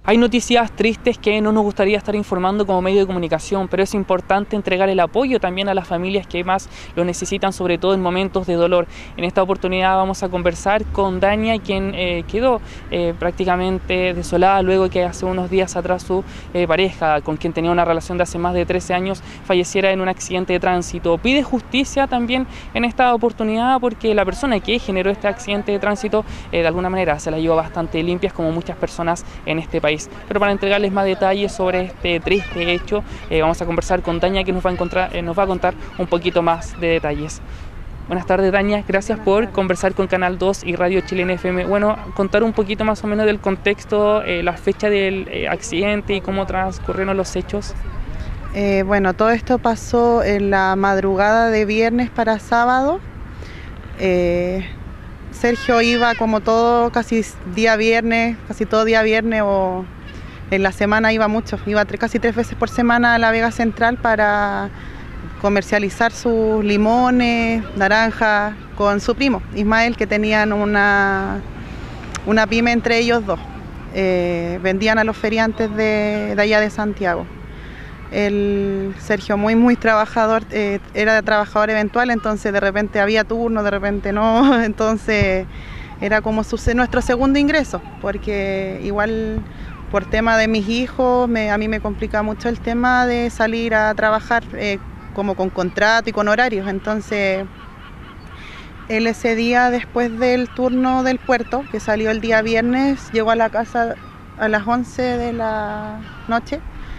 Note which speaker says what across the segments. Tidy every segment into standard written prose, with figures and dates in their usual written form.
Speaker 1: Hay noticias tristes que no nos gustaría estar informando como medio de comunicación, pero es importante entregar el apoyo también a las familias que más lo necesitan, sobre todo en momentos de dolor. En esta oportunidad vamos a conversar con Dania, quien quedó prácticamente desolada luego de que hace unos días atrás su pareja, con quien tenía una relación de hace más de 13 años, falleciera en un accidente de tránsito. Pide justicia también en esta oportunidad porque la persona que generó este accidente de tránsito de alguna manera se la llevó bastante limpias, como muchas personas en este país. Pero para entregarles más detalles sobre este triste hecho, vamos a conversar con Dania, que nos va a contar un poquito más de detalles. Buenas tardes, Dania, gracias por conversar con Canal 2 y Radio Chilena FM. Bueno, contar un poquito más o menos del contexto, la fecha del accidente y cómo transcurrieron los hechos.
Speaker 2: Bueno, todo esto pasó en la madrugada de viernes para sábado. Sergio iba como todo, casi todo día viernes o en la semana iba mucho, casi 3 veces por semana a la Vega Central para comercializar sus limones, naranjas, con su primo, Ismael, que tenían una pyme entre ellos dos. Vendían a los feriantes de allá de Santiago. Sergio muy trabajador, era trabajador eventual, entonces de repente había turno, de repente no, entonces era como nuestro segundo ingreso, porque igual por tema de mis hijos, a mí me complica mucho el tema de salir a trabajar como con contrato y con horarios, entonces él ese día, después del turno del puerto, que salió el día viernes, llegó a la casa a las 11 de la noche.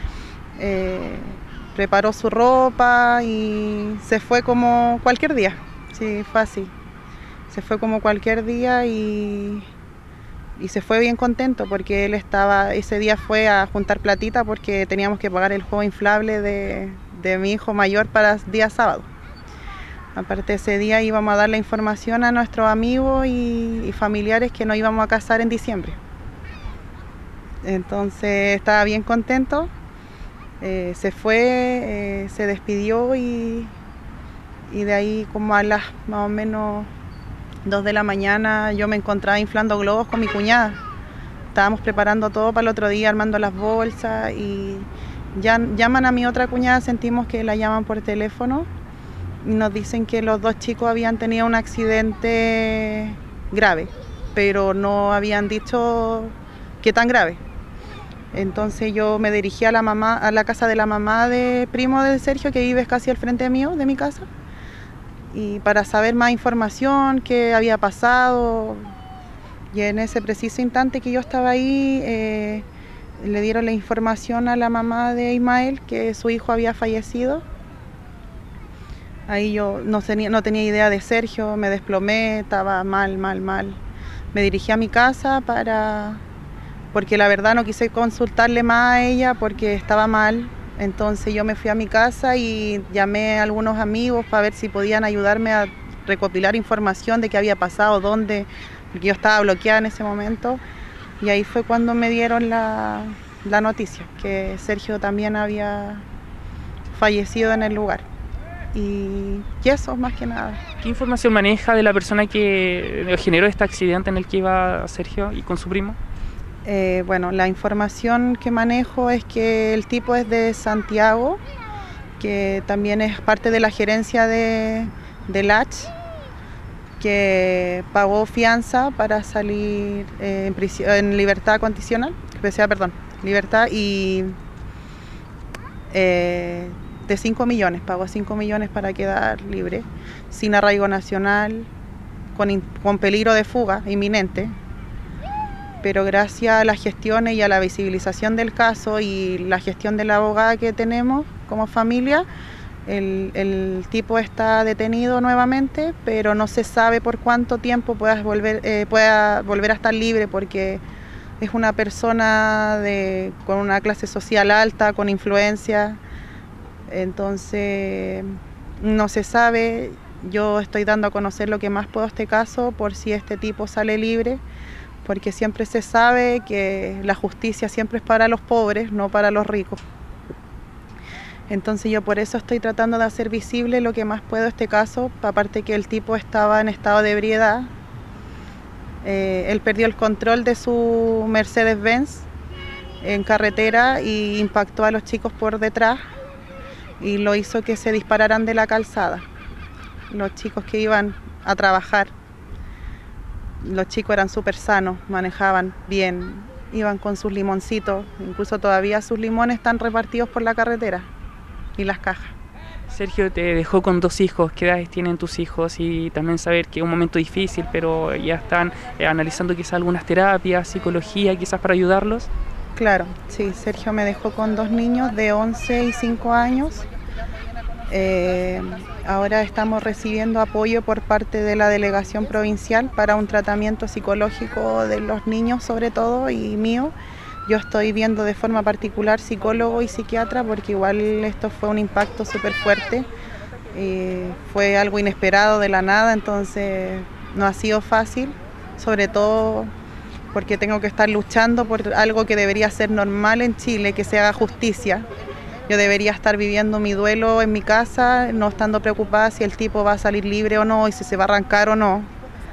Speaker 2: Preparó su ropa y se fue como cualquier día, sí, fue así, se fue como cualquier día y se fue bien contento porque ese día fue a juntar platita porque teníamos que pagar el juego inflable de mi hijo mayor para día sábado. Aparte, ese día íbamos a dar la información a nuestros amigos y familiares que nos íbamos a casar en diciembre, entonces estaba bien contento. Se fue, se despidió y de ahí como a las más o menos 2 de la mañana yo me encontraba inflando globos con mi cuñada. Estábamos preparando todo para el otro día, armando las bolsas y llaman a mi otra cuñada, sentimos que la llaman por teléfono y nos dicen que los 2 chicos habían tenido un accidente grave, pero no habían dicho qué tan grave. Entonces yo me dirigí a la casa de la mamá de primo de Sergio, que vive casi al frente mío, de mi casa, y para saber más información, qué había pasado. Y en ese preciso instante que yo estaba ahí, le dieron la información a la mamá de Ismael que su hijo había fallecido. Ahí yo no tenía idea de Sergio, me desplomé, estaba mal. Me dirigí a mi casa porque la verdad no quise consultarle más a ella porque estaba mal. Entonces yo me fui a mi casa y llamé a algunos amigos para ver si podían ayudarme a recopilar información de qué había pasado, dónde, porque yo estaba bloqueada en ese momento. Y ahí fue cuando me dieron la noticia, que Sergio también había fallecido en el lugar. Y eso, más que nada.
Speaker 1: ¿Qué información maneja de la persona que generó este accidente en el que iba Sergio y con su primo?
Speaker 2: Bueno, la información que manejo es que el tipo es de Santiago, que también es parte de la gerencia de Lach, que pagó fianza para salir en libertad condicional, libertad y de 5 millones, pagó 5 millones para quedar libre, sin arraigo nacional, con peligro de fuga inminente. Pero gracias a las gestiones y a la visibilización del caso y la gestión de la abogada que tenemos como familia, el tipo está detenido nuevamente, pero no se sabe por cuánto tiempo pueda volver a estar libre, porque es una persona con una clase social alta, con influencia, entonces no se sabe. Yo estoy dando a conocer lo que más puedo este caso por si este tipo sale libre, porque siempre se sabe que la justicia siempre es para los pobres, no para los ricos. Entonces yo por eso estoy tratando de hacer visible lo que más puedo este caso, aparte que el tipo estaba en estado de ebriedad. Él perdió el control de su Mercedes-Benz, en carretera y impactó a los chicos por detrás y lo hizo que se dispararan de la calzada. Los chicos que iban a trabajar, los chicos eran súper sanos, manejaban bien, iban con sus limoncitos, incluso todavía sus limones están repartidos por la carretera y las cajas.
Speaker 1: Sergio te dejó con 2 hijos. ¿Qué edades tienen tus hijos? Y también saber que es un momento difícil, pero ya están analizando quizás algunas terapias, psicología, quizás para ayudarlos.
Speaker 2: Claro, sí, Sergio me dejó con 2 niños de 11 y 5 años. Ahora estamos recibiendo apoyo por parte de la delegación provincial para un tratamiento psicológico de los niños sobre todo y mío. Yo estoy viendo de forma particular psicólogo y psiquiatra porque igual esto fue un impacto súper fuerte. Fue algo inesperado de la nada, entonces no ha sido fácil, sobre todo porque tengo que estar luchando por algo que debería ser normal en Chile, que se haga justicia. Yo debería estar viviendo mi duelo en mi casa, no estando preocupada si el tipo va a salir libre o no y si se va a arrancar o no.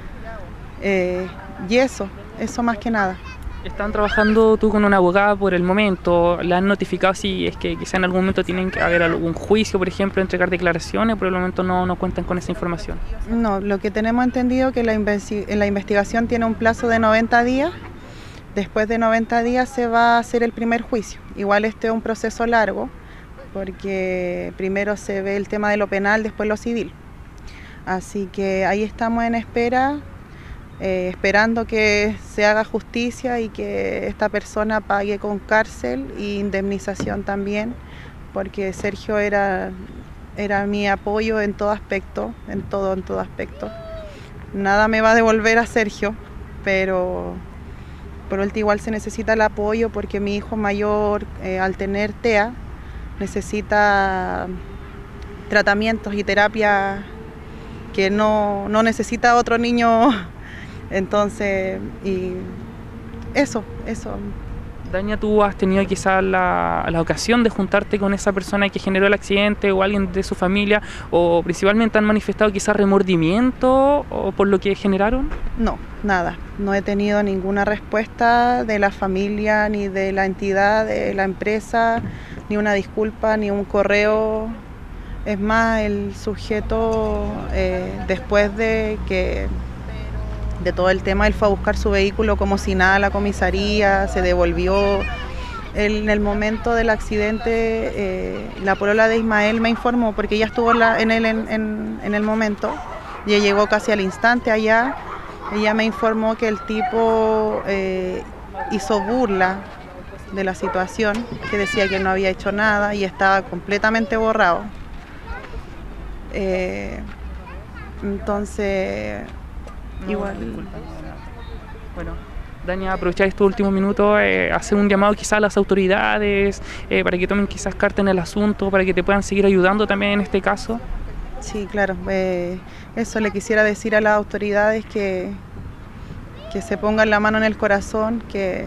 Speaker 2: Y eso más que nada.
Speaker 1: ¿Están trabajando tú con una abogada por el momento? ¿La han notificado si es que quizá en algún momento tienen que haber algún juicio, por ejemplo, entregar declaraciones? Por el momento no cuentan con esa información.
Speaker 2: No, lo que tenemos entendido es que la investigación tiene un plazo de 90 días. Después de 90 días se va a hacer el primer juicio. Igual este es un proceso largo, porque primero se ve el tema de lo penal, después lo civil. Así que ahí estamos en espera. Esperando que se haga justicia y que esta persona pague con cárcel e indemnización también, porque Sergio era mi apoyo en todo aspecto, en todo aspecto. Nada me va a devolver a Sergio, pero por último igual se necesita el apoyo porque mi hijo mayor, al tener TEA, necesita tratamientos y terapia que no necesita otro niño. Entonces, y eso.
Speaker 1: Daña, ¿tú has tenido quizás la ocasión de juntarte con esa persona que generó el accidente o alguien de su familia? ¿O principalmente han manifestado quizás remordimiento o por lo que generaron?
Speaker 2: No, nada. No he tenido ninguna respuesta de la familia, ni de la entidad, de la empresa, ni una disculpa, ni un correo. Es más, el sujeto, después de todo el tema, él fue a buscar su vehículo como si nada a la comisaría, se devolvió. En el momento del accidente, la polola de Ismael me informó, porque ella estuvo en el momento, y ella llegó casi al instante allá. Ella me informó que el tipo hizo burla de la situación, que decía que no había hecho nada y estaba completamente borrado. Entonces... igual.
Speaker 1: Bueno, Daña, aprovechar estos últimos minutos, hacer un llamado quizás a las autoridades para que tomen quizás carta en el asunto, para que te puedan seguir ayudando también en este caso.
Speaker 2: Sí, claro. Eso le quisiera decir a las autoridades que se pongan la mano en el corazón, que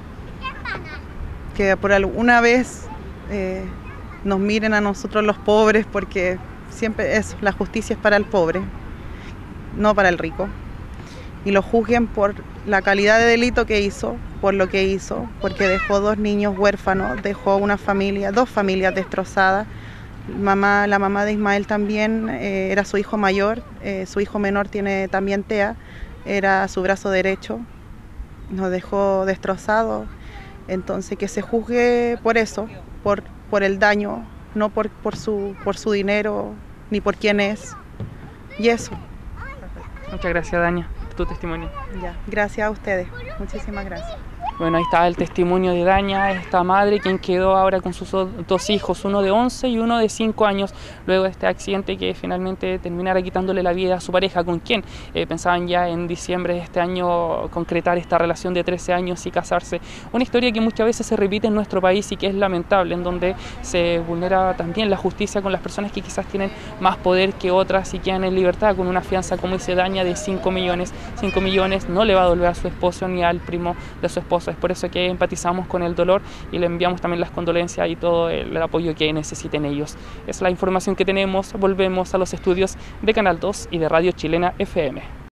Speaker 2: por alguna vez nos miren a nosotros los pobres, porque siempre la justicia es para el pobre, no para el rico. Y lo juzguen por la calidad de delito que hizo, por lo que hizo, porque dejó 2 niños huérfanos, dejó una familia, 2 familias destrozadas. La mamá de Ismael también era su hijo mayor, su hijo menor tiene también TEA, era su brazo derecho, nos dejó destrozados. Entonces que se juzgue por eso, por el daño, no por su dinero ni por quién es. Y eso.
Speaker 1: Muchas gracias, Daña, por tu testimonio.
Speaker 2: Ya, gracias a ustedes. Muchísimas gracias.
Speaker 1: Bueno, ahí está el testimonio de Daña, esta madre quien quedó ahora con sus 2 hijos, uno de 11 y uno de 5 años, luego de este accidente que finalmente terminara quitándole la vida a su pareja, con quien pensaban ya en diciembre de este año concretar esta relación de 13 años y casarse. Una historia que muchas veces se repite en nuestro país y que es lamentable, en donde se vulnera también la justicia con las personas que quizás tienen más poder que otras y quedan en libertad con una fianza, como dice Daña, de 5 millones. 5 millones no le va a devolver a su esposo ni al primo de su esposo. Es por eso que empatizamos con el dolor y le enviamos también las condolencias y todo el apoyo que necesiten ellos. Es la información que tenemos. Volvemos a los estudios de Canal 2 y de Radio Chilena FM.